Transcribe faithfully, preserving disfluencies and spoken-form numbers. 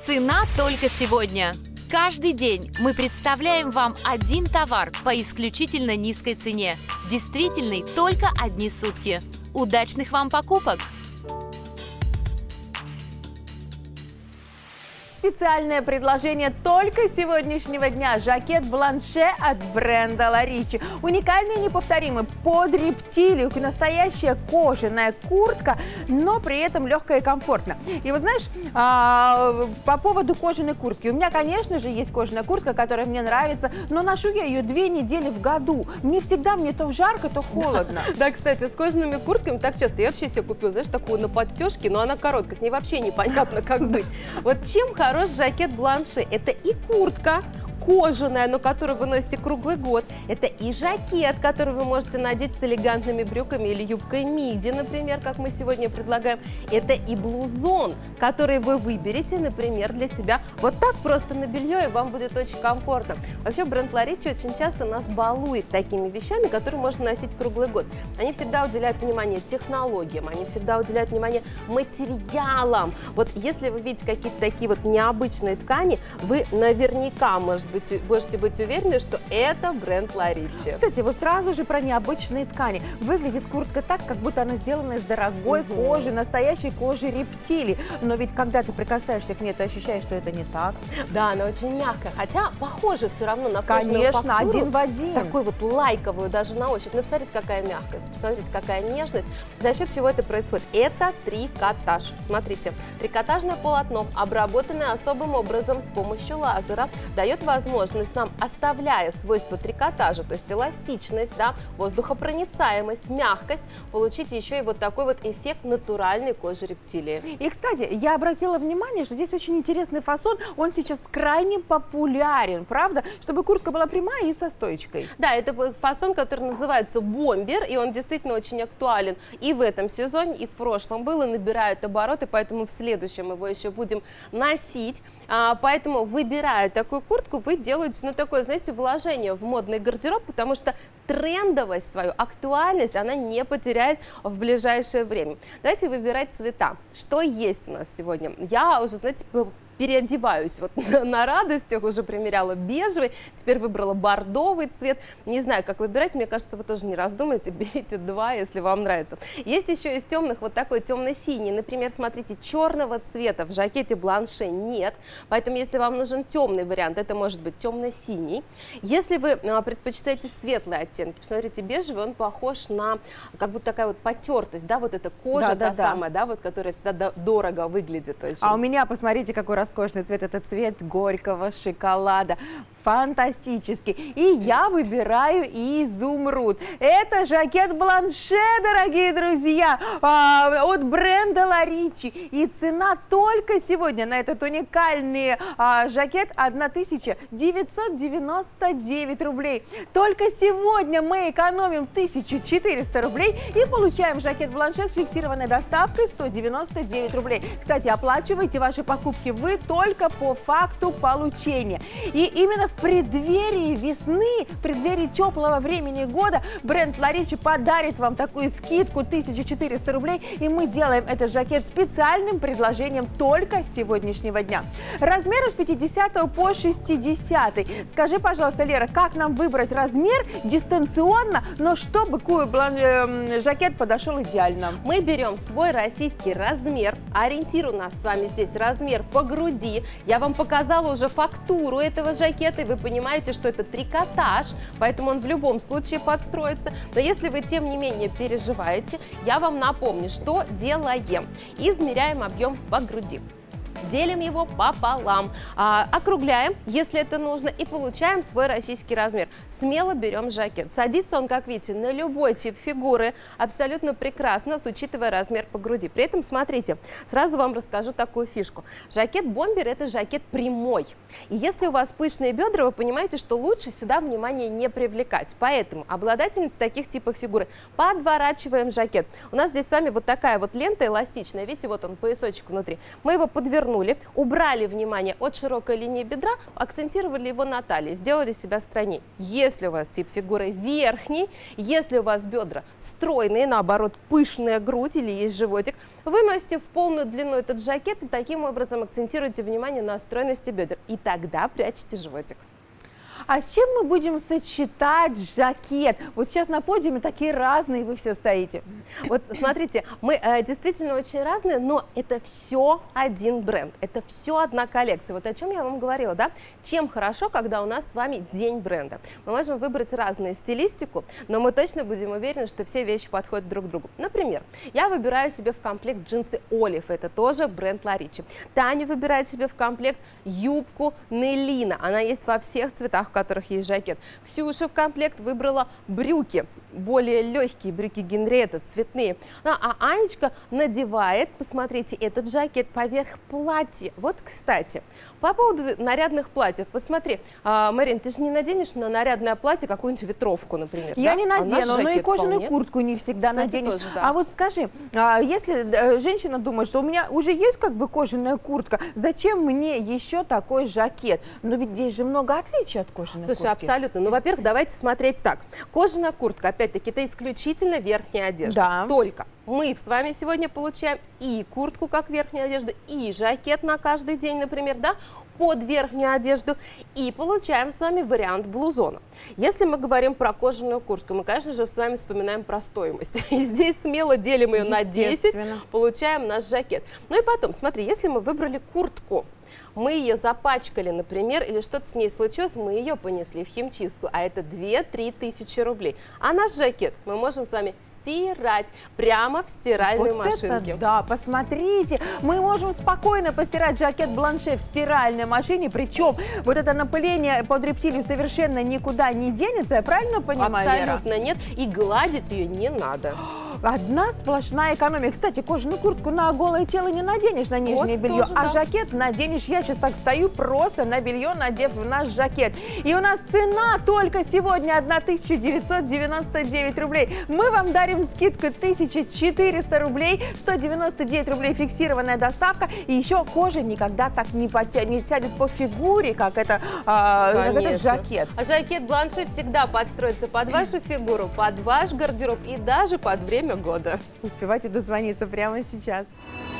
Цена только сегодня. Каждый день мы представляем вам один товар по исключительно низкой цене, действительный только одни сутки. Удачных вам покупок! Специальное предложение только сегодняшнего дня. Жакет-бланше от бренда Ла Ричи. Уникальный и неповторимый. Под рептилию. Настоящая кожаная куртка, но при этом легкая и комфортно. И вот знаешь, а, по поводу кожаной куртки. У меня, конечно же, есть кожаная куртка, которая мне нравится, но ношу я ее две недели в году. Не всегда мне то жарко, то холодно. Да, кстати, с кожаными куртками так часто. Я вообще себе купила, знаешь, такую на подстежке, но она короткая, с ней вообще непонятно, как быть. Вот чем хорош жакет-бланше? Это и куртка кожаная, но которую вы носите круглый год. Это и жакет, который вы можете надеть с элегантными брюками или юбкой миди, например, как мы сегодня предлагаем. Это и блузон, который вы выберете, например, для себя вот так просто на белье, и вам будет очень комфортно. Вообще бренд Ла Ричи очень часто нас балует такими вещами, которые можно носить круглый год. Они всегда уделяют внимание технологиям, они всегда уделяют внимание материалам. Вот если вы видите какие-то такие вот необычные ткани, вы наверняка, может быть, можете быть уверены, что это бренд Ла Ричи. Кстати, вот сразу же про необычные ткани. Выглядит куртка так, как будто она сделана из дорогой угу. кожи, настоящей кожи рептилий. Но ведь когда ты прикасаешься к ней, ты ощущаешь, что это не так. Да, она очень мягкая, хотя похоже все равно на кожаную Конечно, фактуру, один в один. Такую вот лайковую даже на ощупь. Ну, посмотрите, какая мягкость, посмотрите, какая нежность. За счет чего это происходит? Это трикотаж. Смотрите, трикотажное полотно, обработанное особым образом с помощью лазера, дает возможность возможность нам, оставляя свойства трикотажа, то есть эластичность, да, воздухопроницаемость, мягкость, получить еще и вот такой вот эффект натуральной кожи рептилии. И, кстати, я обратила внимание, что здесь очень интересный фасон, он сейчас крайне популярен, правда? Чтобы куртка была прямая и со стоечкой. Да, это фасон, который называется бомбер, и он действительно очень актуален и в этом сезоне, и в прошлом был, и набирает обороты, поэтому в следующем его еще будем носить. А, поэтому, выбирая такую куртку, вы делаете, ну, такое, знаете, вложение в модный гардероб, потому что трендовость свою, актуальность, она не потеряет в ближайшее время. Давайте выбирать цвета. Что есть у нас сегодня? Я уже, знаете, переодеваюсь вот на радостях, уже примеряла бежевый, теперь выбрала бордовый цвет. Не знаю, как выбирать, мне кажется, вы тоже не раздумайте, берите два, если вам нравится. Есть еще из темных вот такой темно-синий, например, смотрите, черного цвета в жакете бланше нет, поэтому если вам нужен темный вариант, это может быть темно-синий. Если вы а, предпочитаете светлые оттенки, посмотрите, бежевый, он похож на как будто такая вот потертость, да, вот эта кожа, да, та да, самая, да. да, вот, которая всегда дорого выглядит. Очень. А у меня, посмотрите, какой роскошный цвет, это цвет горького шоколада. Фантастический. И я выбираю изумруд. Это жакет-бланше, дорогие друзья, от бренда Ла Ричи. И цена только сегодня на этот уникальный жакет тысяча девятьсот девяносто девять рублей. Только сегодня мы экономим тысячу четыреста рублей и получаем жакет-бланше с фиксированной доставкой сто девяносто девять рублей. Кстати, оплачивайте ваши покупки вы только по факту получения. И именно в преддверии весны, в преддверии теплого времени года бренд Ла Ричи подарит вам такую скидку тысячу четыреста рублей, и мы делаем этот жакет специальным предложением только с сегодняшнего дня. Размеры с пятидесятого по шестидесятый. Скажи, пожалуйста, Лера, как нам выбрать размер дистанционно, но чтобы жакет подошел идеально? Мы берем свой российский размер, ориентир у нас с вами здесь размер по груди. Я вам показала уже фактуру этого жакета, и вы понимаете, что это трикотаж, поэтому он в любом случае подстроится. Но если вы, тем не менее, переживаете, я вам напомню, что делаем. Измеряем объем по груди. Делим его пополам, а, округляем, если это нужно, и получаем свой российский размер. Смело берем жакет. Садится он, как видите, на любой тип фигуры, абсолютно прекрасно, с учитывая размер по груди. При этом, смотрите, сразу вам расскажу такую фишку. Жакет-бомбер – это жакет прямой. И если у вас пышные бедра, вы понимаете, что лучше сюда внимание не привлекать. Поэтому обладательница таких типов фигуры подворачиваем жакет. У нас здесь с вами вот такая вот лента эластичная, видите, вот он, поясочек внутри. Мы его подвернули развернули, убрали внимание от широкой линии бедра, акцентировали его на талии, сделали себя стройней. Если у вас тип фигуры верхний, если у вас бедра стройные, наоборот, пышная грудь или есть животик, вы носите в полную длину этот жакет и таким образом акцентируете внимание на стройности бедер. И тогда прячете животик. А с чем мы будем сочетать жакет? Вот сейчас на подиуме такие разные, вы все стоите. Вот смотрите, мы э, действительно очень разные, но это все один бренд, это все одна коллекция. Вот о чем я вам говорила, да? Чем хорошо, когда у нас с вами день бренда. Мы можем выбрать разную стилистику, но мы точно будем уверены, что все вещи подходят друг к другу. Например, я выбираю себе в комплект джинсы Olive, это тоже бренд La Ricci. Таня выбирает себе в комплект юбку Нелина, она есть во всех цветах, в которых есть жакет. Ксюша в комплект выбрала брюки, более легкие брюки Генриетта, цветные. А, а Анечка надевает, посмотрите, этот жакет поверх платья. Вот, кстати, по поводу нарядных платьев, посмотри, а, Марин, ты же не наденешь на нарядное платье какую-нибудь ветровку, например? Я да? не надену, а но и кожаную вполне. куртку не всегда Кстати, наденешь. тоже, да. А вот скажи, а, если женщина думает, что у меня уже есть как бы кожаная куртка, зачем мне еще такой жакет? Но ведь здесь же много отличий от кожаной Слушай, куртки. абсолютно. Ну, во-первых, давайте смотреть так. Кожаная куртка, опять-таки, это исключительно верхняя одежда. Да. Только мы с вами сегодня получаем и куртку как верхнюю одежду, и жакет на каждый день, например, да, под верхнюю одежду, и получаем с вами вариант блузона. Если мы говорим про кожаную куртку, мы, конечно же, с вами вспоминаем про стоимость. И здесь смело делим ее на десять, получаем наш жакет. Ну и потом, смотри, если мы выбрали куртку, мы ее запачкали, например, или что-то с ней случилось, мы ее понесли в химчистку, а это две-три тысячи рублей. А наш жакет мы можем с вами стирать прямо в стиральной вот машинке. Это, да, посмотрите, мы можем спокойно постирать жакет Бланше в стиральной машине, причем вот это напыление под рептилию совершенно никуда не денется, я правильно понимаю, Вера? Абсолютно нет, и гладить ее не надо. Одна сплошная экономия. Кстати, кожаную куртку на голое тело не наденешь, на нижнее Вот белье, тоже, а да. жакет наденешь. Я сейчас так стою просто на белье, надев наш жакет. И у нас цена только сегодня тысяча девятьсот девяносто девять рублей. Мы вам дарим скидку тысяча четыреста рублей, сто девяносто девять рублей фиксированная доставка. И еще кожа никогда так не, потя... не сядет по фигуре, как, это, а, как этот жакет. А жакет Бланше всегда подстроится под вашу фигуру, под ваш гардероб и даже под время года. Успевайте дозвониться прямо сейчас.